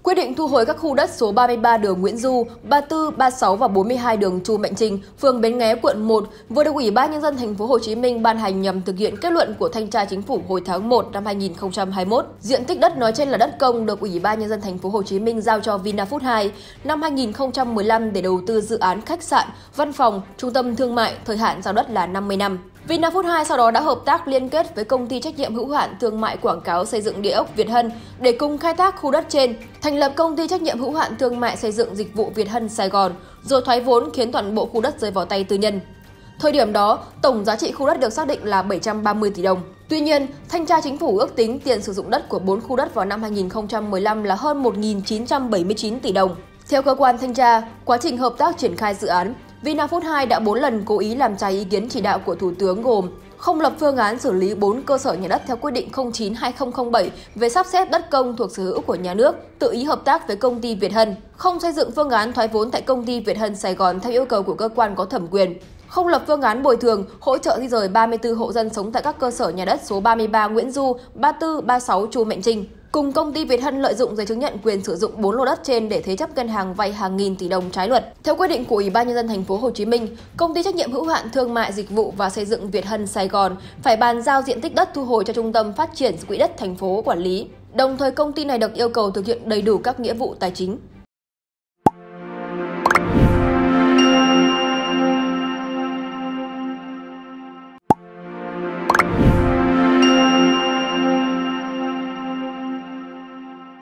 Quyết định thu hồi các khu đất số 33 đường Nguyễn Du, 34, 36 và 42 đường Chu Mạnh Trinh, phường Bến Nghé, quận 1 vừa được Ủy ban Nhân dân thành phố Hồ Chí Minh ban hành nhằm thực hiện kết luận của Thanh tra Chính phủ hồi tháng 1 năm 2021. Diện tích đất nói trên là đất công được Ủy ban Nhân dân thành phố Hồ Chí Minh giao cho Vinafood 2 năm 2015 để đầu tư dự án khách sạn, văn phòng, trung tâm thương mại, thời hạn giao đất là 50 năm. Vinafood 2 sau đó đã hợp tác liên kết với công ty trách nhiệm hữu hạn thương mại quảng cáo xây dựng địa ốc Việt Hân để cùng khai thác khu đất trên, thành lập công ty trách nhiệm hữu hạn thương mại xây dựng dịch vụ Việt Hân Sài Gòn, rồi thoái vốn khiến toàn bộ khu đất rơi vào tay tư nhân. Thời điểm đó, tổng giá trị khu đất được xác định là 730 tỷ đồng. Tuy nhiên, Thanh tra Chính phủ ước tính tiền sử dụng đất của 4 khu đất vào năm 2015 là hơn 1.979 tỷ đồng. Theo cơ quan thanh tra, quá trình hợp tác triển khai dự án, Vinafood 2 đã 4 lần cố ý làm trái ý kiến chỉ đạo của Thủ tướng gồm không lập phương án xử lý 4 cơ sở nhà đất theo quyết định 09/2007 về sắp xếp đất công thuộc sở hữu của nhà nước, tự ý hợp tác với công ty Việt Hân, không xây dựng phương án thoái vốn tại công ty Việt Hân Sài Gòn theo yêu cầu của cơ quan có thẩm quyền, không lập phương án bồi thường, hỗ trợ di rời 34 hộ dân sống tại các cơ sở nhà đất số 33 Nguyễn Du, 34, 36 Chu Mạnh Trinh. Cùng công ty Việt Hân lợi dụng giấy chứng nhận quyền sử dụng 4 lô đất trên để thế chấp ngân hàng vay hàng nghìn tỷ đồng trái luật. Theo quyết định của Ủy ban Nhân dân thành phố Hồ Chí Minh, công ty trách nhiệm hữu hạn thương mại dịch vụ và xây dựng Việt Hân Sài Gòn phải bàn giao diện tích đất thu hồi cho Trung tâm Phát triển Quỹ đất thành phố quản lý. Đồng thời công ty này được yêu cầu thực hiện đầy đủ các nghĩa vụ tài chính.